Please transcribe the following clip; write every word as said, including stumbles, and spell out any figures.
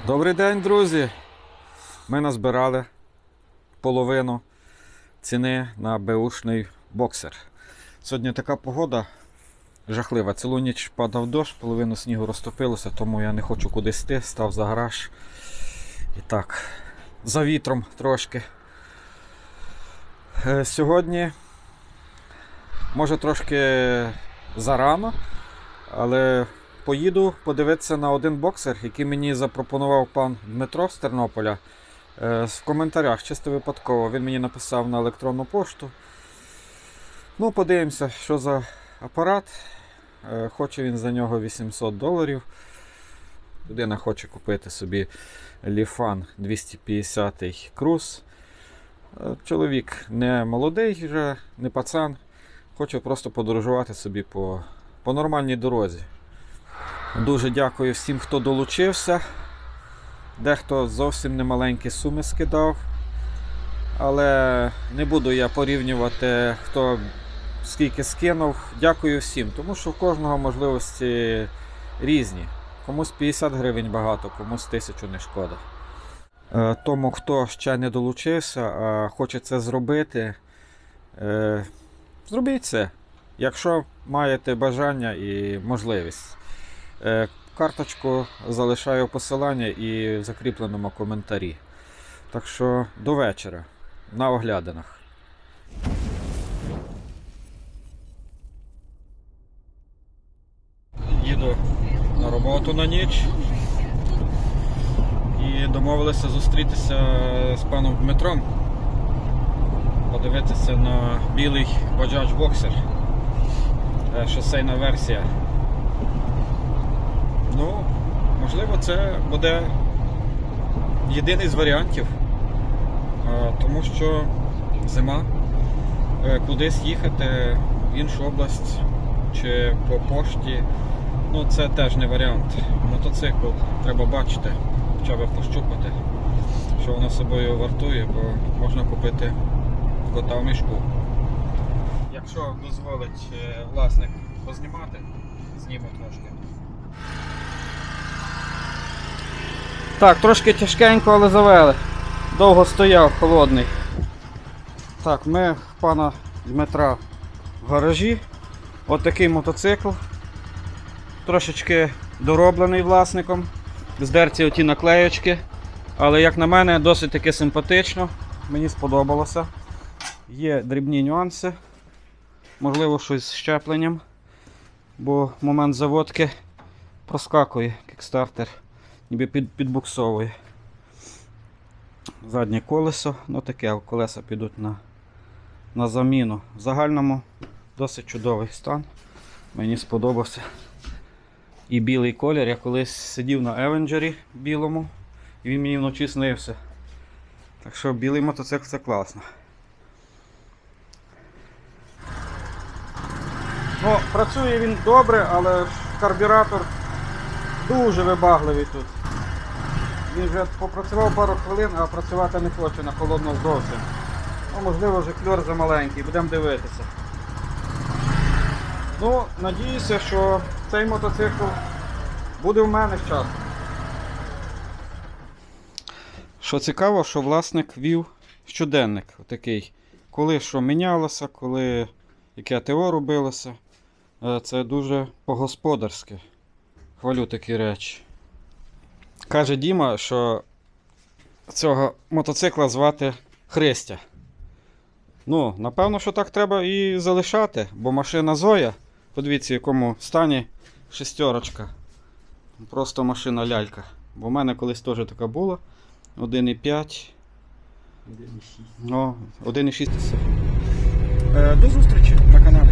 Добрий день, друзі! Ми назбирали половину ціни на беушний боксер. Сьогодні така погода жахлива. Цілу ніч падав дощ, половину снігу розтопилося, тому я не хочу кудись йти, став за гараж. І так, за вітром трошки. Сьогодні, може трошки зарано, але поїду подивитися на один боксер, який мені запропонував пан Дмитро з Тернополя. В коментарях, чисто випадково, він мені написав на електронну пошту. Ну, подивимося, що за апарат. Хоче він за нього вісімсот доларів. Людина хоче купити собі Lifan двісті п'ятдесят Cruise. Чоловік не молодий вже, не пацан. Хоче просто подорожувати собі по, по нормальній дорозі. Дуже дякую всім, хто долучився. Дехто зовсім немаленькі суми скидав. Але не буду я порівнювати, хто скільки скинув. Дякую всім, тому що у кожного можливості різні. Комусь п'ятдесят гривень багато, комусь тисячу не шкода. Тому, хто ще не долучився, а хоче це зробити, зробіть це, якщо маєте бажання і можливість. Карточку залишаю посилання і в закріпленому коментарі. Так що до вечора, на оглядинах. Їду на роботу на ніч і домовилися зустрітися з паном Дмитром, подивитися на білий Bajaj Boxer, шосейна версія. Ну, можливо, це буде єдиний з варіантів, тому що зима, кудись їхати в іншу область чи по пошті, ну це теж не варіант. Мотоцикл треба бачити, хоча б пощупати, що воно собою вартує, бо можна купити кота в мішку. Якщо дозволить власник познімати, зніму трошки. Так, трошки тяжкенько, але завели. Довго стояв, холодний. Так, ми в пана Дмитра в гаражі. Ось такий мотоцикл. Трошечки дороблений власником. Здерті оті наклеєчки. Але, як на мене, досить таки симпатично. Мені сподобалося. Є дрібні нюанси. Можливо, щось з щепленням. Бо в момент заводки проскакує кікстартер. Ніби під, підбуксовує. Заднє колесо, ну таке, колеса підуть на, на заміну. В загальному досить чудовий стан. Мені сподобався. І білий колір. Я колись сидів на Евенджері білому, і він мені вночі снився. Так що білий мотоцикл — це класно. Ну, працює він добре, але карбюратор дуже вибагливий тут. Він вже попрацював пару хвилин, а працювати не хоче на холодно зовсім. Ну, можливо, вже кльор замаленький, будемо дивитися. Ну, надіюся, що цей мотоцикл буде в мене з часом. Що цікаво, що власник вів щоденник отакий. Коли що мінялося, коли яке ТО робилося. Це дуже по-господарськи. Хвалю такі речі. Каже Діма, що цього мотоцикла звати Христя. Ну, напевно, що так треба і залишати, бо машина Зоя, подивіться, в якому стані шестерочка. Просто машина лялька. Бо в мене колись теж така була. один і п'ять. один і шість. один і шість. До зустрічі на каналі.